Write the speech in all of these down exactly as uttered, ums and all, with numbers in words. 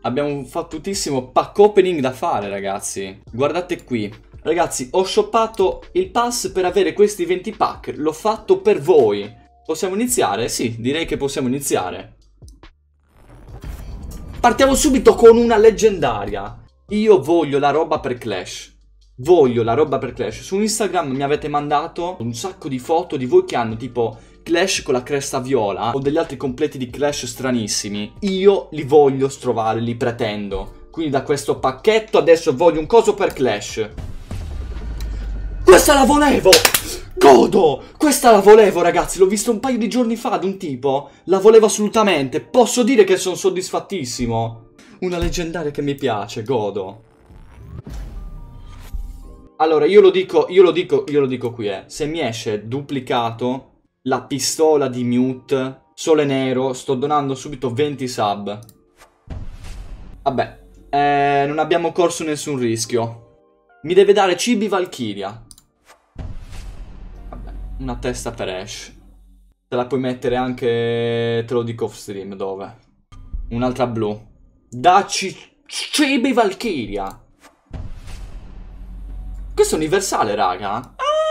Abbiamo un fottutissimo pack opening da fare, ragazzi. Guardate qui. Ragazzi, ho shoppato il pass per avere questi venti pack. L'ho fatto per voi. Possiamo iniziare? Sì, direi che possiamo iniziare. Partiamo subito con una leggendaria. Io voglio la roba per Clash. Voglio la roba per Clash. Su Instagram mi avete mandato un sacco di foto di voi che hanno tipo Clash con la cresta viola o degli altri completi di Clash stranissimi. Io li voglio trovare, li pretendo. Quindi da questo pacchetto adesso voglio un coso per Clash. Questa la volevo! Godo! Questa la volevo, ragazzi. L'ho visto un paio di giorni fa ad un tipo. La volevo assolutamente. Posso dire che sono soddisfattissimo. Una leggendaria che mi piace, godo. Allora, io lo dico, io lo dico, io lo dico qui, eh. Se mi esce duplicato la pistola di Mute, sole nero, sto donando subito venti sub. Vabbè, eh, non abbiamo corso nessun rischio. Mi deve dare Chibi Valkyria. Vabbè, una testa per Ash. Te la puoi mettere anche, te lo dico off stream, dove? Un'altra blu. Dacci Chibi Valkyria. Questo è universale, raga.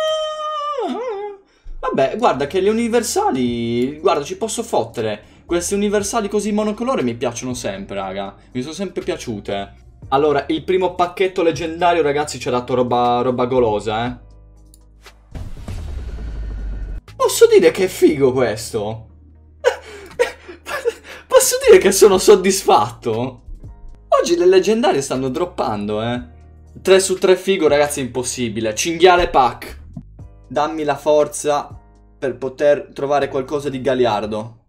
Vabbè, guarda che le universali... Guarda, ci posso fottere. Queste universali così monocolore mi piacciono sempre, raga. Mi sono sempre piaciute. Allora, il primo pacchetto leggendario, ragazzi, ci ha dato roba, roba golosa, eh. Posso dire che è figo questo? Posso dire che sono soddisfatto? Oggi le leggendarie stanno droppando, eh. tre su tre figo, ragazzi, è impossibile. Cinghiale pack. Dammi la forza per poter trovare qualcosa di galiardo.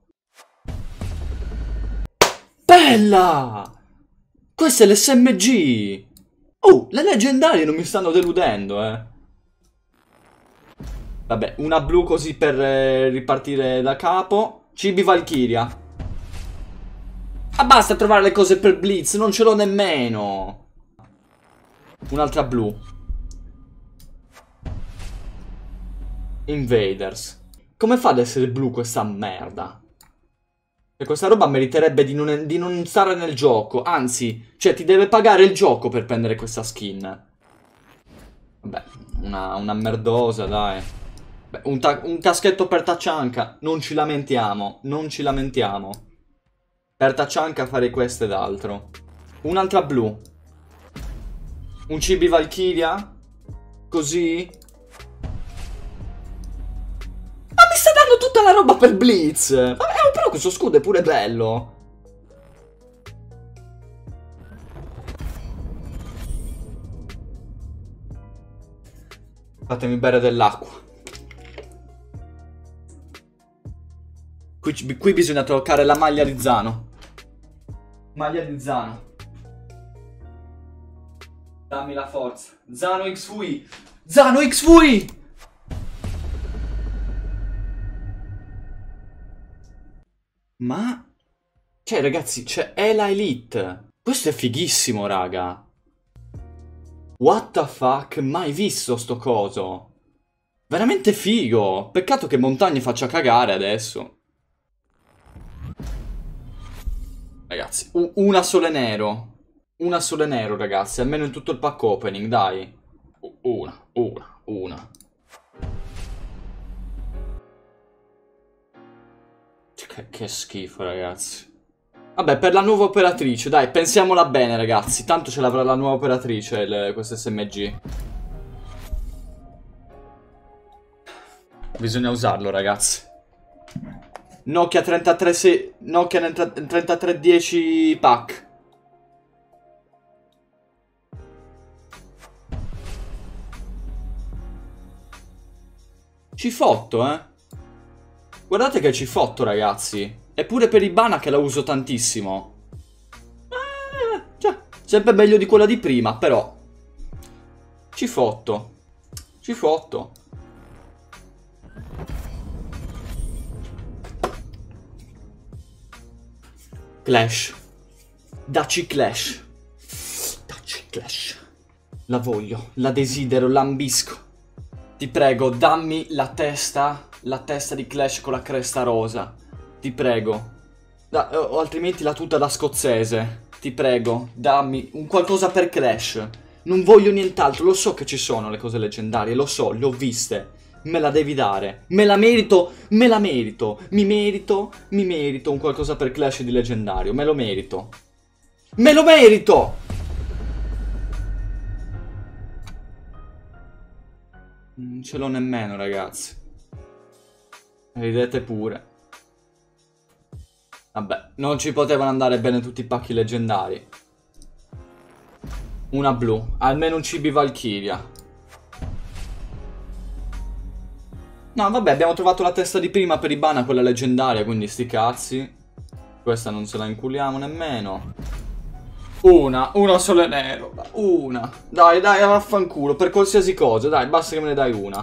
Bella! Questo è l'S M G. Oh, le leggendarie non mi stanno deludendo, eh. Vabbè, una blu così per eh, ripartire da capo. Chibi Valkyria. Ah, basta trovare le cose per Blitz, non ce l'ho nemmeno. Un'altra blu. Invaders. Come fa ad essere blu questa merda? E questa roba meriterebbe di non, di non stare nel gioco. Anzi, cioè ti deve pagare il gioco per prendere questa skin. Vabbè, una, una merdosa, dai. Beh, un, un caschetto per Tachanka. Non ci lamentiamo, non ci lamentiamo. Per Tachanka farei questo ed altro. Un'altra blu. Un Chibi Valkyria. Così. Mi sta dando tutta la roba per Blitz. Vabbè, però questo scudo è pure bello. Fatemi bere dell'acqua. Qui, qui bisogna toccare la maglia di Zano. Maglia di Zano. Dammi la forza. Zano X V I. Zano X V I. Ma... Cioè, ragazzi, c'è Ela Elite. Questo è fighissimo, raga. What the fuck? Mai visto sto coso. Veramente figo. Peccato che Montagne faccia cagare adesso. Ragazzi, una sole nero. Una sole nero, ragazzi. Almeno in tutto il pack opening, dai. Una, una, una. Che, che schifo, ragazzi. Vabbè, per la nuova operatrice, dai, pensiamola bene, ragazzi. Tanto ce l'avrà la nuova operatrice, il, questo S M G. Bisogna usarlo, ragazzi. Nokia trentatré se... Nokia trentatré dieci pack. Cifotto, eh. Guardate che cifotto, ragazzi. Eppure per Ibana che la uso tantissimo. Eh, cioè, sempre meglio di quella di prima, però. Cifotto. Cifotto. Clash. Dacci Clash. Dacci Clash. La voglio, la desidero, l'ambisco. Ti prego, dammi la testa, la testa di Clash con la cresta rosa. Ti prego. Da, o altrimenti la tuta da scozzese. Ti prego, dammi un qualcosa per Clash. Non voglio nient'altro, lo so che ci sono le cose leggendarie, lo so, le ho viste. Me la devi dare. Me la merito, me la merito. Mi merito, mi merito un qualcosa per Clash di leggendario. Me lo merito. Me lo merito! Non ce l'ho nemmeno, ragazzi. Ridete pure. Vabbè, non ci potevano andare bene tutti i pacchi leggendari. Una blu, almeno un C B Valkyria. No, vabbè, abbiamo trovato la testa di prima per Ibana, quella leggendaria, quindi sti cazzi. Questa non se la inculiamo nemmeno. Una, una solo nero. Una. Dai, dai, vaffanculo, per qualsiasi cosa, dai, basta che me ne dai una.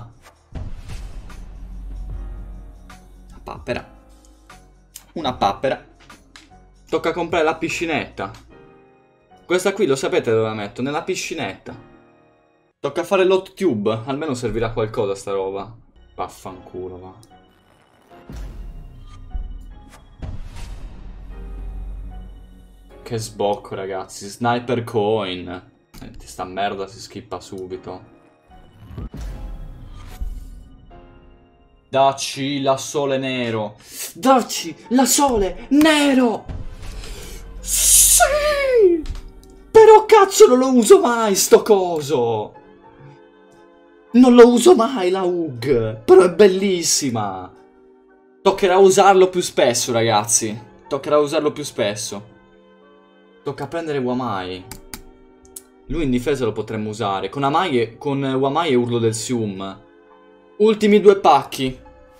Una papera. Una papera. Tocca comprare la piscinetta. Questa qui lo sapete dove la metto? Nella piscinetta. Tocca fare l'hot tube. Almeno servirà a qualcosa sta roba. Vaffanculo, va. Che sbocco, ragazzi. Sniper coin. Senti, sta merda si schippa subito. Dacci la sole nero. Dacci la sole nero. Sì! Però cazzo non lo uso mai sto coso. Non lo uso mai la U G. Però è bellissima. Toccherà usarlo più spesso, ragazzi. Toccherà usarlo più spesso. Tocca prendere Wamai. Lui in difesa lo potremmo usare. Con Amai e, con Wamai e Urlo del Sium. Ultimi due pacchi.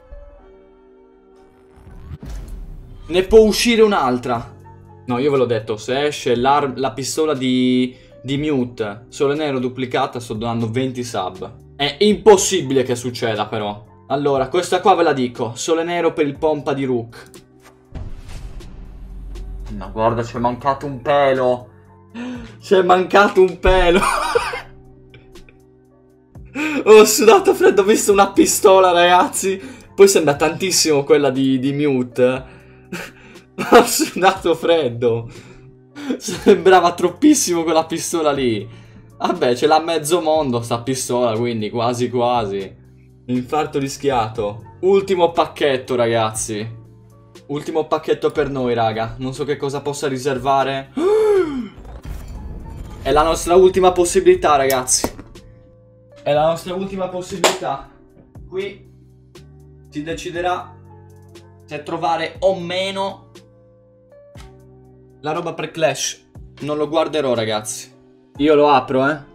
Ne può uscire un'altra. No, io ve l'ho detto. Se esce la pistola di, di Mute Sole Nero duplicata, sto donando venti sub. È impossibile che succeda, però. Allora, questa qua ve la dico. Sole Nero per il pompa di Rook. No, guarda, c'è mancato un pelo. C'è mancato un pelo. Ho sudato freddo, ho visto una pistola, ragazzi. Poi sembra tantissimo quella di, di Mute. Ho sudato freddo. Sembrava troppissimo quella pistola lì. Vabbè, ce l'ha mezzo mondo sta pistola, quindi quasi quasi. Infarto rischiato. Ultimo pacchetto, ragazzi. Ultimo pacchetto per noi, raga. Non so che cosa possa riservare. È la nostra ultima possibilità, ragazzi. È la nostra ultima possibilità. Qui si deciderà se trovare o meno la roba per Clash. Non lo guarderò, ragazzi. Io lo apro, eh.